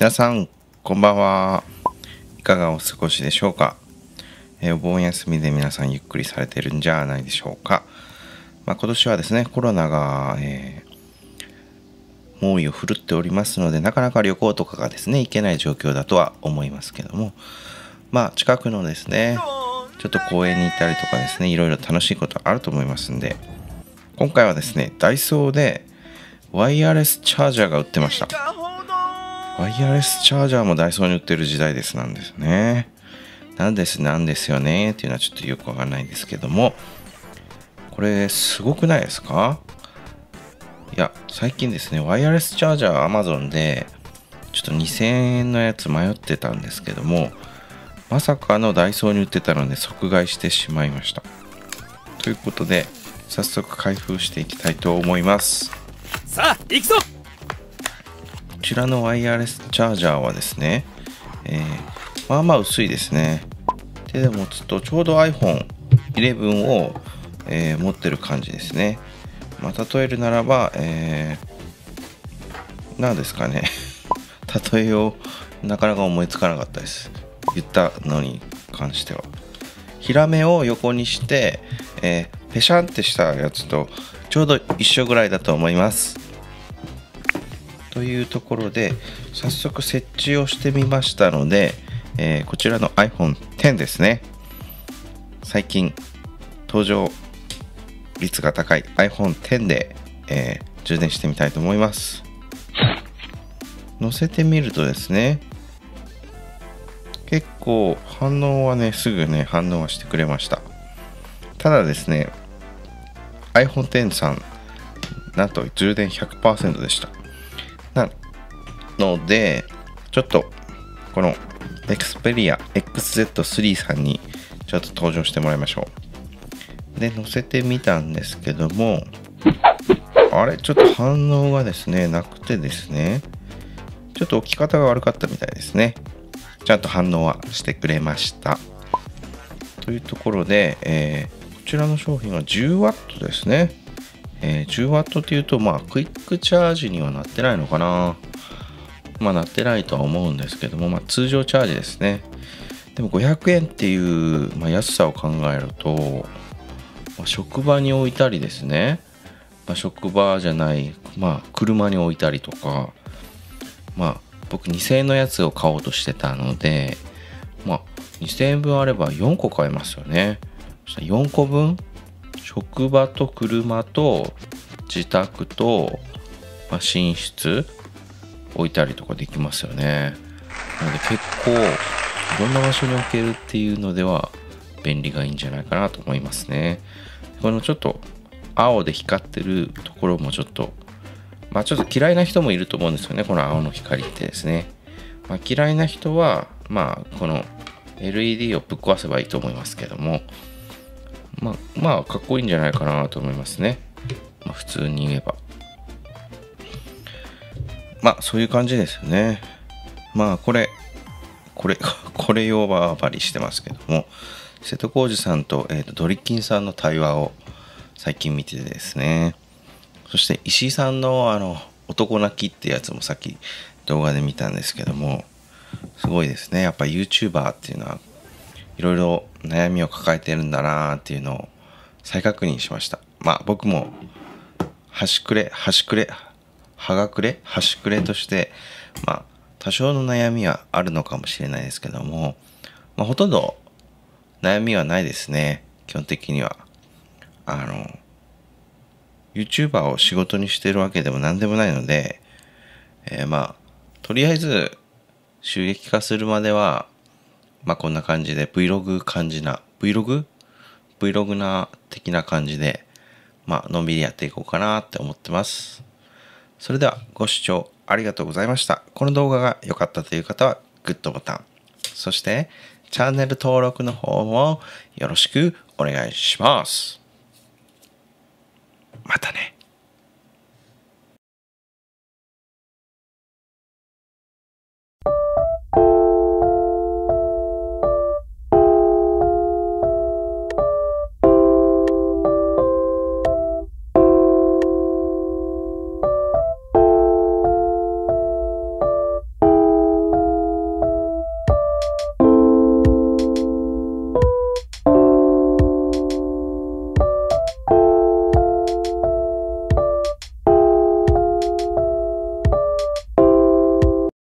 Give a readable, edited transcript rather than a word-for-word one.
皆さんこんばんは。いかがお過ごしでしょうか。お盆休みで皆さんゆっくりされてるんじゃないでしょうか。今年はですねコロナが、猛威を振るっておりますので、なかなか旅行とかがですね行けない状況だとは思いますけども、近くのですねちょっと公園に行ったりとかですね、いろいろ楽しいことあると思いますんで、今回はですねダイソーでワイヤレスチャージャーが売ってました。ワイヤレスチャージャーもダイソーに売ってる時代なんですね。なんですよねっていうのはちょっとよくわかんないんですけども、これすごくないですか？いや、最近ですねワイヤレスチャージャー Amazon でちょっと2000円のやつ迷ってたんですけども、まさかのダイソーに売ってたので即買いしてしまいました。ということで早速開封していきたいと思います。 さあ行くぞ。 こちらのワイヤレスチャージャーはですね、まあまあ薄いですね。手で持つとちょうど iPhone11 を、持ってる感じですね。例えるならば、何ですかね例えようなかなか思いつかなかったです。言ったのに関してはヒラメを横にして、ペシャンってしたやつとちょうど一緒ぐらいだと思います。というところで早速設置をしてみましたので、こちらの iPhone X ですね、最近登場率が高い iPhone X で、充電してみたいと思います。乗せてみるとですね、結構反応はねすぐね反応はしてくれました。ただですね iPhone X さんなんと充電 100% でした。なのでちょっとこの Xperia XZ3 さんにちょっと登場してもらいましょう。で乗せてみたんですけども、あれちょっと反応がですねなくてですね、ちょっと置き方が悪かったみたいですね。ちゃんと反応はしてくれました。というところで、こちらの商品は 10W ですね。10W っていうとクイックチャージにはなってないのかな。なってないとは思うんですけども、通常チャージですね。でも500円っていう、安さを考えると、職場に置いたりですね、職場じゃない、車に置いたりとか、僕2000円のやつを買おうとしてたので、2000円分あれば4個買えますよね。そしたら4個分職場と車と自宅と、寝室置いたりとかできますよね。なので結構いろんな場所に置けるっていうのでは便利がいいんじゃないかなと思いますね。このちょっと青で光ってるところもちょっとちょっと嫌いな人もいると思うんですよね、この青の光ってですね。嫌いな人はこの LED をぶっ壊せばいいと思いますけども、かっこいいんじゃないかなと思いますね。普通に言えばそういう感じですよね。これ用バーバリしてますけども、瀬戸康史さんと、ドリキンさんの対話を最近見ててですね、そして石井さんの男泣きってやつもさっき動画で見たんですけども、すごいですね。やっぱ YouTuber っていうのはいろいろ悩みを抱えてるんだなっていうのを再確認しました。僕も端くれとして多少の悩みはあるのかもしれないですけども、ほとんど悩みはないですね。基本的にはYouTuber を仕事にしてるわけでも何でもないので、とりあえず収益化するまではこんな感じで Vlog な的な感じでのんびりやっていこうかなって思ってます。それではご視聴ありがとうございました。この動画が良かったという方はグッドボタン、そしてチャンネル登録の方もよろしくお願いします。またね。